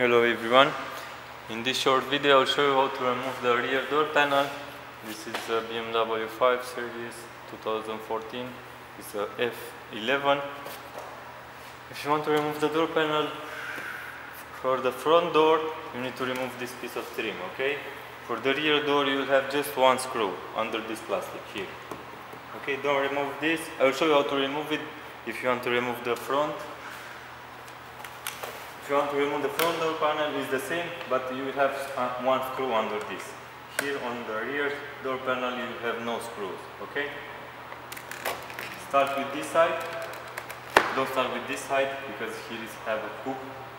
Hello everyone. In this short video I'll show you how to remove the rear door panel. This is a BMW 5 Series 2014. It's a F11. If you want to remove the door panel for the front door, you need to remove this piece of trim, okay? For the rear door you will have just one screw under this plastic here. Okay, don't remove this. I'll show you how to remove it if you want to remove the front. If you want to remove the front door panel, it's the same, but you will have one screw under this. Here on the rear door panel, you have no screws, okay? Start with this side. Don't start with this side, because here is have a hook.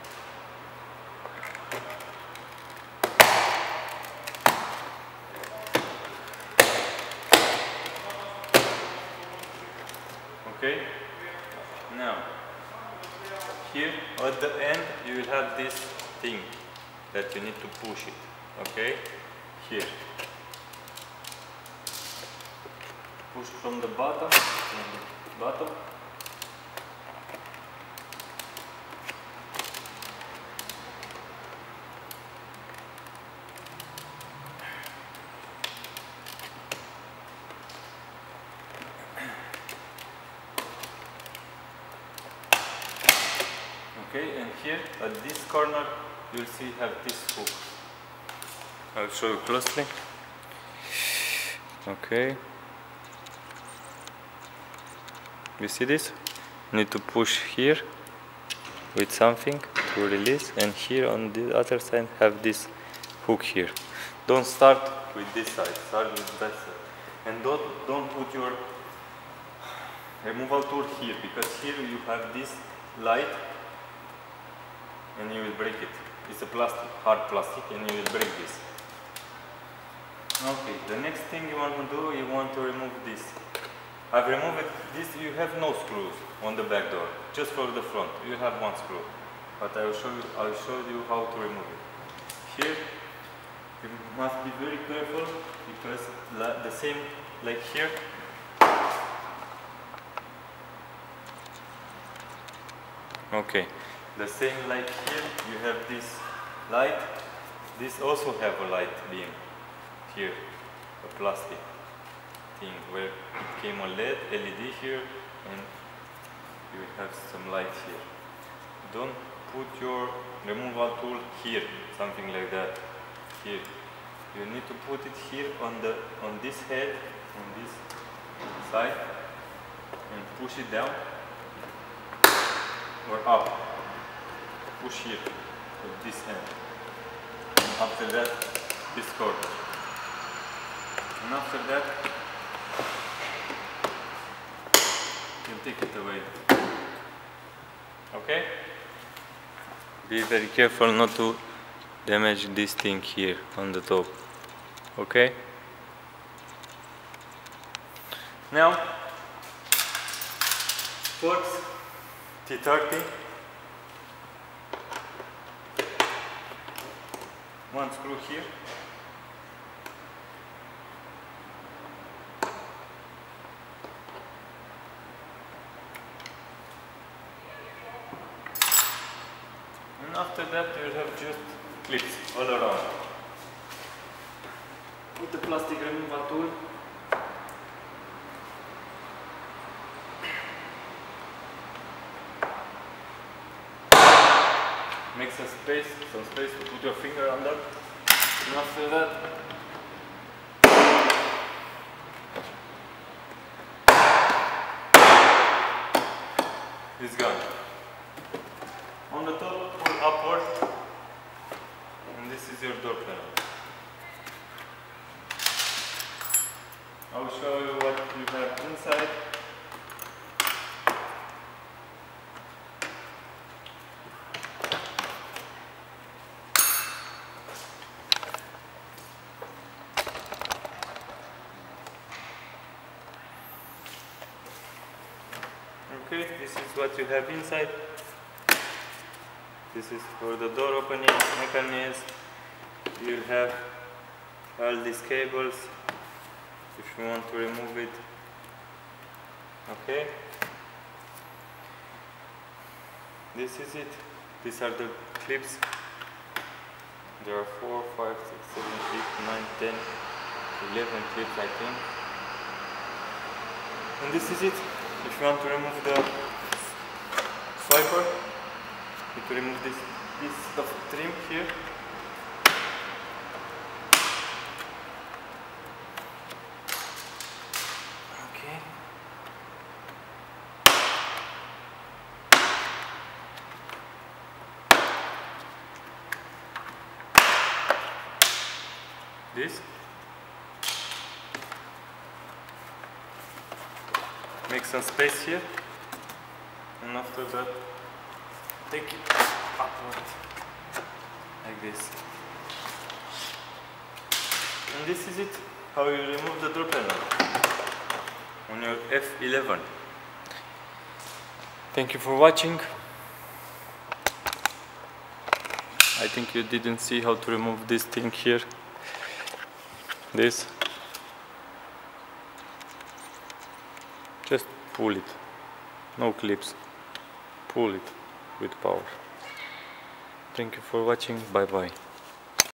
Okay? Now, here at the end you will have this thing that you need to push it, okay? Here. Push from the bottom, Okay, and here at this corner you'll see have this hook. I'll show you closely. Okay. You see this? You need to push here with something to release, and here on the other side have this hook here. Don't start with this side, start with that side. And don't put your removal tool here, because here you have this light and you will break it. It's a plastic, hard plastic, and you will break this. Okay, the next thing you want to do, you want to remove this. I've removed this, you have no screws on the back door, just for the front. You have one screw, but I'll show you how to remove it. Here, you must be very careful, because the same like here, okay. The same like here, you have this light. This also have a light beam here, a plastic thing where it came a LED here, and you have some light here. Don't put your removal tool here, something like that. Here, you need to put it here on this head, on this side, and push it down or up. Push here at this end, and after that this corner, and after that you take it away. Okay? Be very careful not to damage this thing here on the top. Okay? Now, forks T30. One screw here, and after that you have just clips all around. With the plastic removal tool, make some space to put your finger under, and after that it's gone. On the top, pull upward, and this is your door panel. I'll show you what you have inside. Okay, this is what you have inside. This is for the door opening mechanism. You'll have all these cables if you want to remove it. Okay. This is it. These are the clips There are 4, 5, 6, 7, 8, 9, 10, 11 clips, I think. And this is it. If you want to remove the swiper, you need to remove this piece of trim here. Okay. This. Make some space here, and after that take it upward like this. And this is it, how you remove the door panel on your F11. Thank you for watching. I think you didn't see how to remove this thing here. This. Just pull it, no clips, pull it with power. Thank you for watching, bye bye.